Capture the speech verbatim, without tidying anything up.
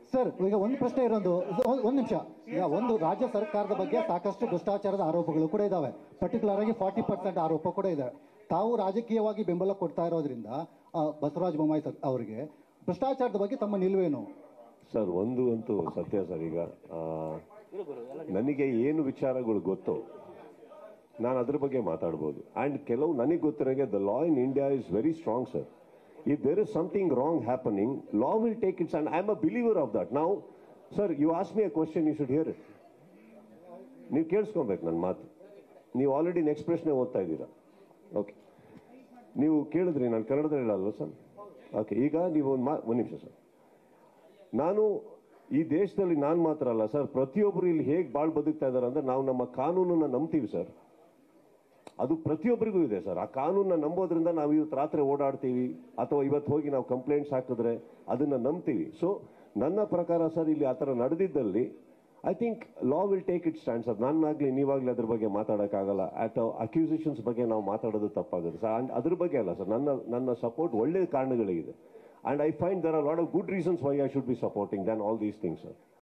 Sir ಈಗ ಒಂದು ಪ್ರಶ್ನೆ ಇರೋದು ಒಂದು ನಿಮಿಷ. ಈಗ ಒಂದು ರಾಜ್ಯ ಸರ್ಕಾರದ ಬಗ್ಗೆ ಸಾಕಷ್ಟು ಭ್ರಷ್ಟಾಚಾರದ ಆರೋಪಗಳು ಕೂಡ ಇದಾವೆ. ಪರ್ಟಿಕ್ಯುಲರ್ ಆಗಿ ಫಾರ್ಟಿ ಪರ್ಸೆಂಟ್ ಆರೋಪ ಕೂಡ ಇದೆ. ತಾವು ರಾಜಕೀಯವಾಗಿ ಬೆಂಬಲ ಕೊಡ್ತಾ ಇರೋದ್ರಿಂದ ಬಸವರಾಜ ಬೊಮ್ಮಾಯಿ ಅವರಿಗೆ ಭ್ರಷ್ಟಾಚಾರದ ಬಗ್ಗೆ ತಮ್ಮ ನಿಲುವೇನು? ಸರ್ ಒಂದು ಅಂತೂ ಸತ್ಯ ಸರ್. ಈಗ ನನಗೆ ಏನು ವಿಚಾರಗಳು ಗೊತ್ತೋ ನಾನು ಅದ್ರ ಬಗ್ಗೆ ಮಾತಾಡ್ಬೋದು. ಆ್ಯಂಡ್ ಕೆಲವು ನನಗೆ ಗೊತ್ತಿರೋಗೆ the law in India is very strong sir. If there is something wrong happening, law will take its, and I am a believer of that. Now, sir, you ask me a question, you should hear it. ನೀವು ಕೇಳಿಸ್ಕೊಬೇಕು ನನ್ನ ಮಾತು. ನೀವು already next ಪ್ರಶ್ನೆ ಓದ್ತಾ ಇದ್ದೀರಾ. Okay, ನೀವು ಕೇಳಿದ್ರಿ, ನಾನು ಕನ್ನಡದಲ್ಲಿ ಹೇಳಲ್ವ ಸರ್? ಓಕೆ, ಈಗ ನೀವು ಒಂದು ಮಾ ಒಂದು ನಿಮಿಷ ಸರ್. ನಾನು ಈ ದೇಶದಲ್ಲಿ ನಾನು ಮಾತ್ರ ಅಲ್ಲ ಸರ್, ಪ್ರತಿಯೊಬ್ಬರು ಇಲ್ಲಿ ಹೇಗೆ ಬಾಳ್ ಬದುಕ್ತಾ ಇದ್ದಾರೆ ಅಂದರೆ ನಾವು ನಮ್ಮ ಕಾನೂನನ್ನು ನಂಬ್ತೀವಿ ಸರ್. ಅದು ಪ್ರತಿಯೊಬ್ಬರಿಗೂ ಇದೆ ಸರ್. ಆ ಕಾನೂನನ್ನ ನಂಬೋದ್ರಿಂದ ನಾವು ಇವತ್ತು ರಾತ್ರಿ ಓಡಾಡ್ತೀವಿ ಅಥವಾ ಇವತ್ತು ಹೋಗಿ ನಾವು ಕಂಪ್ಲೇಂಟ್ಸ್ ಹಾಕಿದ್ರೆ ಅದನ್ನ ನಂಬ್ತೀವಿ. ಸೊ ನನ್ನ ಪ್ರಕಾರ ಸರ್ ಇಲ್ಲಿ ಆ ಥರ ನಡೆದಿದ್ದಲ್ಲಿ I think law will take it stand sir. ನಾನಾಗಲಿ ನೀವಾಗಲಿ ಅದ್ರ ಬಗ್ಗೆ ಮಾತಾಡೋಕ್ಕಾಗಲ್ಲ. ಅಥವಾ ಅಕ್ಯೂಸಿಷನ್ಸ್ ಬಗ್ಗೆ ನಾವು ಮಾತಾಡೋದು ತಪ್ಪಾಗುತ್ತೆ ಸರ್. ಆ್ಯಂಡ್ ಅದ್ರ ಬಗ್ಗೆ ಅಲ್ಲ ಸರ್, ನನ್ನ ನನ್ನ ಸಪೋರ್ಟ್ ಒಳ್ಳೆಯ ಕಾರಣಗಳಿಗಿದೆ. And I find there are lot of good reasons why I should be supporting than all these things sir.